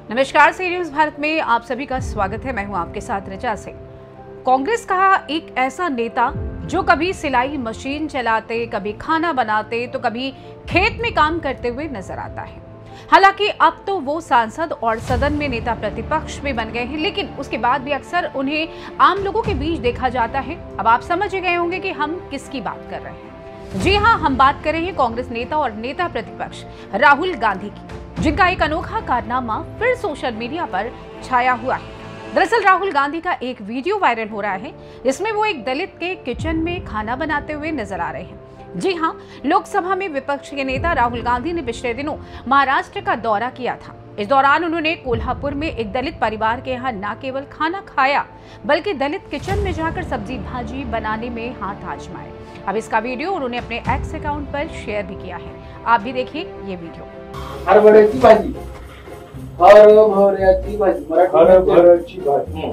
नमस्कार, सी न्यूज़ भारत में आप सभी का स्वागत है। मैं हूं आपके साथ ऋचा सिंह। कांग्रेस का एक ऐसा नेता जो कभी सिलाई मशीन चलाते, कभी खाना बनाते तो कभी खेत में काम करते हुए नजर आता है। हालांकि अब तो वो सांसद और सदन में नेता प्रतिपक्ष में बन गए हैं, लेकिन उसके बाद भी अक्सर उन्हें आम लोगों के बीच देखा जाता है। अब आप समझ गए होंगे कि हम किसकी बात कर रहे हैं। जी हां, हम बात कर रहे हैं कांग्रेस नेता और नेता प्रतिपक्ष राहुल गांधी की, जिनका एक अनोखा कारनामा फिर सोशल मीडिया पर छाया हुआ है। दरअसल राहुल गांधी का एक वीडियो वायरल हो रहा है। इसमें वो एक दलित के किचन में खाना बनाते हुए नजर आ रहे हैं। जी हां, लोकसभा में विपक्ष के नेता राहुल गांधी ने पिछले दिनों महाराष्ट्र का दौरा किया था। इस दौरान उन्होंने कोल्हापुर में एक दलित परिवार के यहाँ न केवल खाना खाया, बल्कि दलित किचन में जाकर सब्जी भाजी बनाने में हाथ आजमाए। अब इसका वीडियो उन्होंने अपने एक्स अकाउंट पर शेयर भी किया है। आप भी देखिए ये वीडियो। हरभऱ्याची भाजी, हरभऱ्याची भाजी, हरभऱ्याची भाजी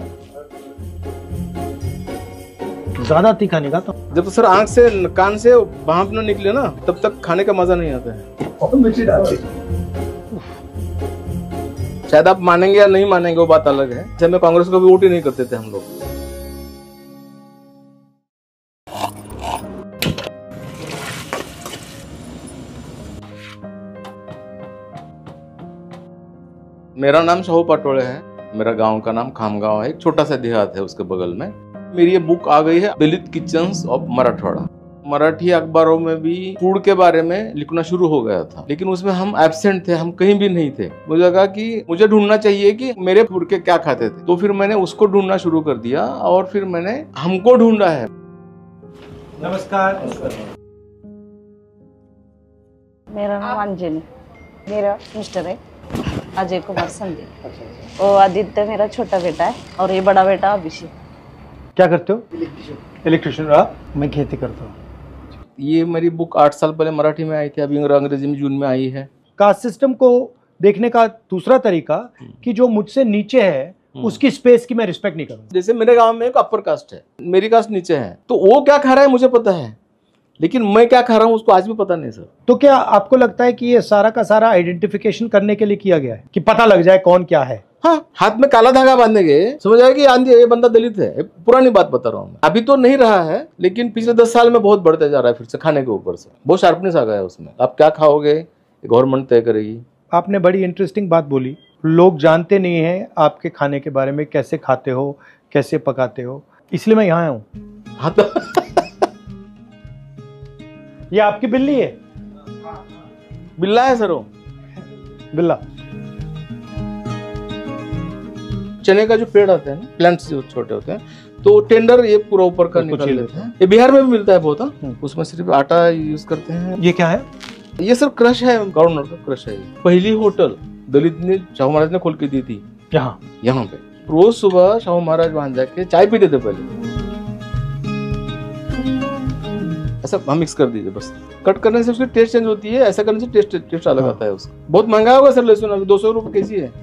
ज्यादा तीखा नहीं खाता। जब तो सर आंख से कान से भाप न निकले ना, तब तक खाने का मजा नहीं आता है। और मिर्ची डालते। शायद आप मानेंगे या नहीं मानेंगे, वो बात अलग है। जब में कांग्रेस को भी वोट ही नहीं करते थे हम लोग। मेरा नाम शाहू पाटोळे है। मेरा गांव का नाम खामगांव है। एक छोटा सा देहात है, उसके बगल में मेरी ये बुक आ गई है, दलित किचन्स ऑफ मराठवाड़ा। मराठी अखबारों में भी फूड के बारे में लिखना शुरू हो गया था, लेकिन उसमें हम एब्सेंट थे, हम कहीं भी नहीं थे। मुझे लगा कि मुझे ढूंढना चाहिए कि मेरे फूड के क्या खाते थे, तो फिर मैंने उसको ढूंढना शुरू कर दिया और फिर मैंने हमको ढूंढा है। नमस्कार। मेरा नाम अंजलि, मेरा मिस्टर है अजय कुमार संधि, और आदित्य मेरा छोटा बेटा है, और ये बड़ा बेटा अभिषेक। क्या करते हो? इलेक्ट्रिशियन। मैं खेती करता हूँ। ये मेरी बुक 8 साल पहले मराठी में आई थी, अभी अंग्रेजी में जून में आई है। कास्ट सिस्टम को देखने का दूसरा तरीका कि जो मुझसे नीचे है उसकी स्पेस की मैं रिस्पेक्ट नहीं करूँ। जैसे मेरे गांव में एक अपर कास्ट है, मेरी कास्ट नीचे है, तो वो क्या खा रहा है मुझे पता है, लेकिन मैं क्या खा रहा हूँ उसको आज भी पता नहीं सर। तो क्या आपको लगता है कि ये सारा का सारा आइडेंटिफिकेशन करने के लिए किया गया है कि पता लग जाए कौन क्या है? हाँ, हाथ में काला धागा बांधेंगे, समझ आएगा कि आंधी ये बंदा दलित है। पुरानी बात बता रहा हूँ, अभी तो नहीं रहा है, लेकिन पिछले 10 साल में बहुत बढ़ते जा रहा है। फिर से खाने के ऊपर से बहुत शार्पनेस आ गया है उसमें। आप क्या खाओगे गवर्नमेंट तय करेगी। आपने बड़ी इंटरेस्टिंग बात बोली। लोग जानते नहीं है आपके खाने के बारे में, कैसे खाते हो, कैसे पकाते हो, इसलिए मैं यहाँ आया हूँ। हाँ तो ये आपकी बिल्ली है? बिल्ला है सर, वो बिल्ला। चने का जो पेड़ आता है ना, प्लांट्स जो छोटे होते हैं, तो टेंडर ये पूरा ऊपर का निकाल लेते हैं। ये बिहार में भी मिलता है बहुत। उसमें सिर्फ आटा यूज करते हैं। ये क्या है? ये सर क्रश है, ग्राउंडनट का क्रश है। पहली होटल दलित ने शाहू महाराज ने खोल के दी थी यहाँ पे। रोज सुबह शाहू महाराज वहां जाके चाय पीते थे। पहले ऐसा हम मिक्स कर दीजिए, बस कट करने से उसकी टेस्ट चेंज होती है, ऐसा करने से टेस्ट अलग आता है उसका। बहुत महंगा होगा सर लहसुन, अभी 200 रुपए केजी है।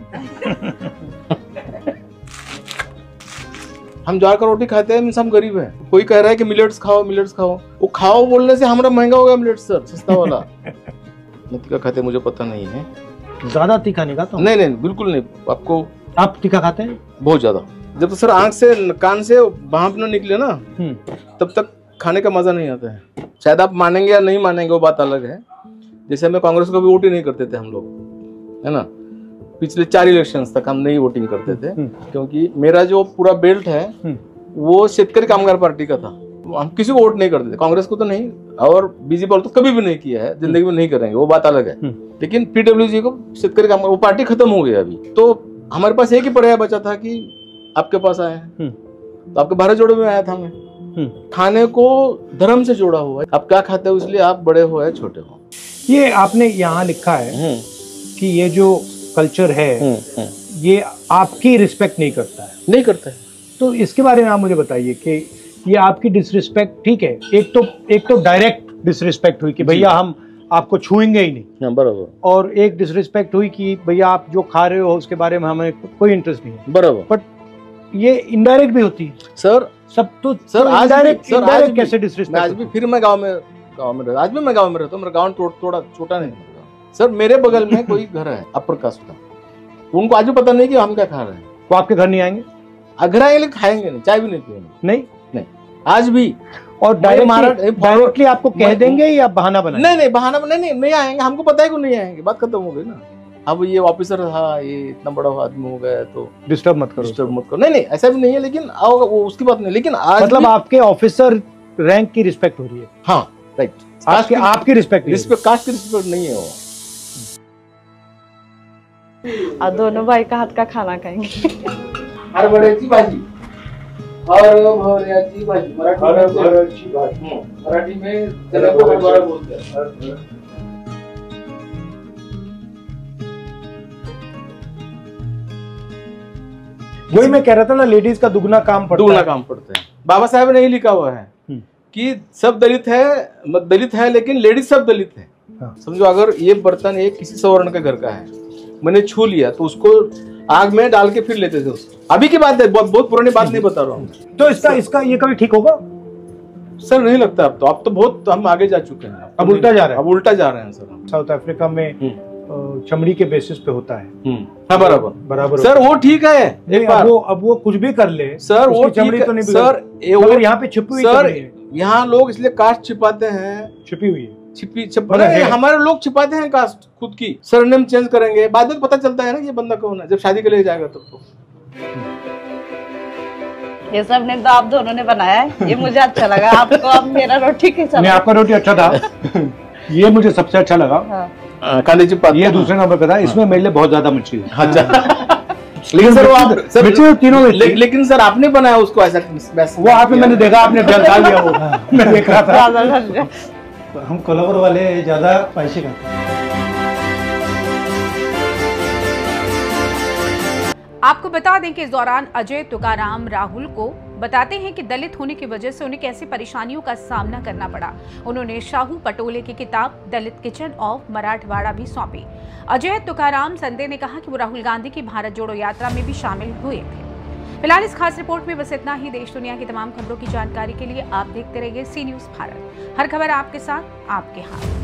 हम जाकर रोटी खाते हैं, मीन्स हम गरीब है। कोई कह रहा है कि मिलेट्स खाओ, मिलेट्स खाओ। वो खाओ बोलने से हमारा महंगा होगा मिलेट्स सर, सस्ता वाला। तीखा खाते मुझे पता नहीं है। ज्यादा तीखा नहीं खाता? नहीं, बिल्कुल नहीं। आपको आप तीखा खाते हैं? बहुत ज्यादा। जब तो सर आंख से कान से भाप न निकले ना, तब तक खाने का मजा नहीं आता है। शायद आप मानेंगे या नहीं मानेंगे, वो बात अलग है। जैसे हमें कांग्रेस को भी वोट ही नहीं करते थे हम लोग, है ना। पिछले 4 इलेक्शंस तक हम नहीं वोटिंग करते थे, क्योंकि मेरा जो पूरा बेल्ट है वो शेतकरी कामगार पार्टी का था। हम किसी को वोट नहीं करते थे, कांग्रेस को तो नहीं, और बीजेपी तो कभी भी नहीं किया है, जिंदगी में नहीं करेंगे, वो बात अलग है। लेकिन पीडब्ल्यूजी को शेतकरी कामगार, वो पार्टी खत्म हो गई अभी। तो हमारे पास एक ही पर्याय बचा था कि आपके पास आए हैं, तो आपके भारत जोड़ो में आया था मैं। खाने को धर्म से जोड़ा हुआ है। आप क्या खाते हो, इसलिए आप बड़े हो या छोटे हो। ये आपने यहाँ लिखा है कि ये जो कल्चर है ये आपकी रिस्पेक्ट नहीं करता है। नहीं करता है। तो इसके बारे में आप मुझे बताइए कि ये आपकी डिसरिस्पेक्ट, ठीक है, एक तो डायरेक्ट डिसरिस्पेक्ट हुई कि भैया हम आपको छुएंगे ही नहीं, बराबर। और एक डिसरिस्पेक्ट हुई कि भैया आप जो खा रहे हो उसके बारे में हमें कोई इंटरेस्ट नहीं है, बराबर। बट ये इनडायरेक्ट भी होती है सर। सब तो सर आज इनडायरेक्ट कैसे डिसरिस्पेक्ट? आज भी फिर मैं गांव में रहता, आज भी मैं गांव में रहता हूँ। मेरा गांव थोड़ा छोटा नहीं सर। मेरे बगल में कोई घर है अपर कास्ट का, उनको आज भी पता नहीं कि हम क्या खा रहे हैं। वो आपके घर नहीं आएंगे? अगर आएंगे खाएंगे नहीं, चाय भी नहीं पिएंगे। नहीं नहीं, आज भी। और डायरेक्टली आपको कह देंगे या बहाना बनाएंगे? नहीं बहाना नहीं आएंगे, हमको पता है कि नहीं आएंगे, बात खत्म हो गई ना। अब ये ऑफिसर था, ये इतना बड़ा आदमी हो गया तो डिस्टर्ब मत करो। नहीं ऐसा भी नहीं है, लेकिन आओ वो उसकी बात नहीं, लेकिन आज मतलब आपके ऑफिसर रैंक की रिस्पेक्ट हो रही है। हाँ राइट, आपकी रिस्पेक्ट कास्ट की रिस्पेक्ट नहीं है वो। और दोनों भाई का हाथ का खाना खाएंगे। हरभऱ्याची भाजी, हरभऱ्याची भाजी मराठी में चने को हरभरा बोलते हैं। वही मैं कह रहा था ना, लेडीज का दुगना काम पड़ता है। बाबा साहब ने ही लिखा हुआ है कि सब दलित है लेकिन लेडीज सब दलित है। हाँ। समझो अगर ये बर्तन एक किसी सवर्ण के घर का है, मैंने छू लिया तो उसको आग में डाल के फिर लेते थे उसको। अभी की बात है, बहुत पुरानी बात नहीं बता रहा हूँ। तो इसका ये कभी ठीक होगा सर? नहीं लगता। अब तो बहुत हम आगे जा चुके हैं। अब उल्टा जा रहे हैं सर। साउथ अफ्रीका में चमड़ी के बेसिस पे होता है। हाँ बराबर सर, वो ठीक है। अब वो कुछ भी कर ले सर, वो चमड़ी तो नहीं सर, मगर यहाँ पे छिपी हुई सर, यहाँ लोग इसलिए कास्ट छिपाते हैं, छिपी हुई है हमारे लोग छिपाते हैं कास्ट खुद की। सरनेम चेंज करेंगे, बाद में पता चलता है ना ये बंदा कौन है, जब शादी के लिए जाएगा तब तो। ये सब ने तो आप दोनों ने बनाया है, ये मुझे अच्छा लगा। आपको अब मेरा रोटी कैसा लगा? आपका रोटी अच्छा था। ये मुझे सबसे अच्छा लगा। कांदे चिप ये दूसरे नंबर पे था। इसमें मेरे लिए बहुत ज्यादा मिर्ची है। लेकिन सर वो आप मिर्ची तीनों में लेकिन सर आपने बनाया उसको ऐसा? वो आपने मैंने देखा, आपने डाल दिया वो। मैं देख रहा था। हम कोल्हापुर वाले ज्यादा स्पाइसी खाते हैं। आपको बता दें कि इस दौरान अजय तुकाराम राहुल को बताते हैं कि दलित होने की वजह से उन्हें कैसी परेशानियों का सामना करना पड़ा। उन्होंने शाहू पटोले की किताब दलित किचन ऑफ मराठवाड़ा भी सौंपी। अजय तुकाराम संदे ने कहा कि वो राहुल गांधी की भारत जोड़ो यात्रा में भी शामिल हुए थे। फिलहाल इस खास रिपोर्ट में बस इतना ही। देश दुनिया की तमाम खबरों की जानकारी के लिए आप देखते रहिए सी न्यूज़ भारत। हर खबर आपके साथ, आपके हाथ।